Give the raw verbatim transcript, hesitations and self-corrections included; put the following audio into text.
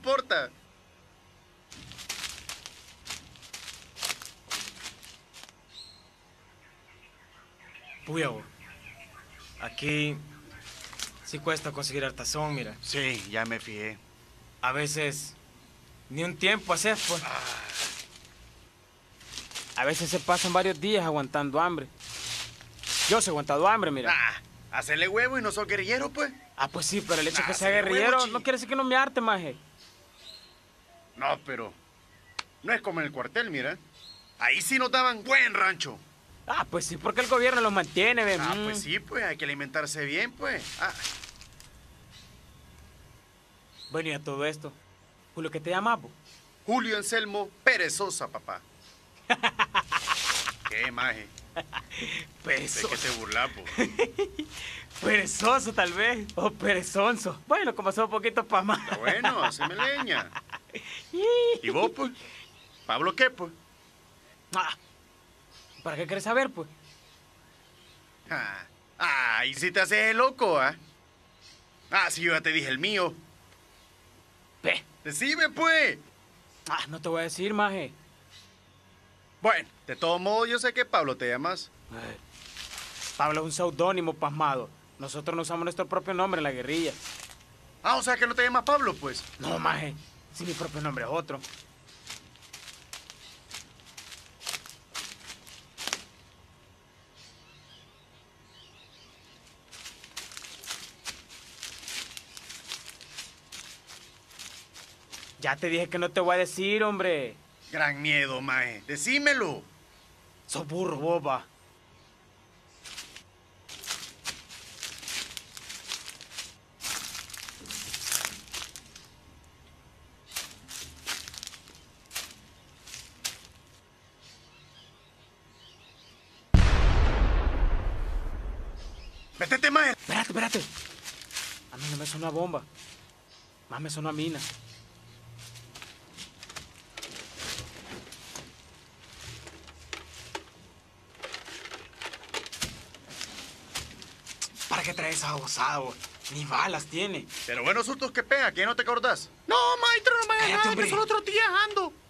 importa. Puya, vos. Aquí sí cuesta conseguir hartazón, mira. Sí, ya me fijé. A veces ni un tiempo haces, pues. A veces se pasan varios días aguantando hambre. Yo se he aguantado hambre, mira. Ah, hacerle huevo y no sos guerrillero, pues. Ah, pues sí, pero el hecho de Nah, que sea hacerle guerrillero huevo, chi. no quiere decir que no me arte, maje. No, pero no es como en el cuartel, mira. Ahí sí nos daban buen rancho. Ah, pues sí, porque el gobierno los mantiene, ve. Ah, Mm. pues sí, pues, hay que alimentarse bien, pues. Ah, Bueno, y a todo esto, Julio, ¿qué te llamas, vos? Julio Anselmo Perezosa, papá. ¿Qué, maje? ¿De Perezoso. qué te burlas, po? Perezoso, tal vez. O perezonzo. Bueno, como son un poquito pa' más. Está bueno, haceme leña. ¿Y vos, pues? ¿Pablo qué, pues? Ah, ¿para qué querés saber, pues? Ah, ah, y si te haces el loco, ¿ah? Ah, sí, yo ya te dije el mío. Ve. Decime, pues. Ah, no te voy a decir, maje. Bueno, de todos modos, yo sé que Pablo te llamas. Ay, Pablo es un seudónimo pasmado. Nosotros no usamos nuestro propio nombre en la guerrilla. Ah, o sea que no te llamas Pablo, pues. No, maje. Si mi propio nombre es otro. Ya te dije que no te voy a decir, hombre. Gran miedo, maje. Decímelo. Sos burro, boba. Métete, maje. Espérate, espérate. A mí no me sonó a bomba. Más me sonó a mina. ¿Para qué traes esa babosada, vos? Ni balas tiene. Pero buenos sustos que pega, que no te acordás. No, maestro, no me Cállate, hagas nada, hombre. que solo otro día ando.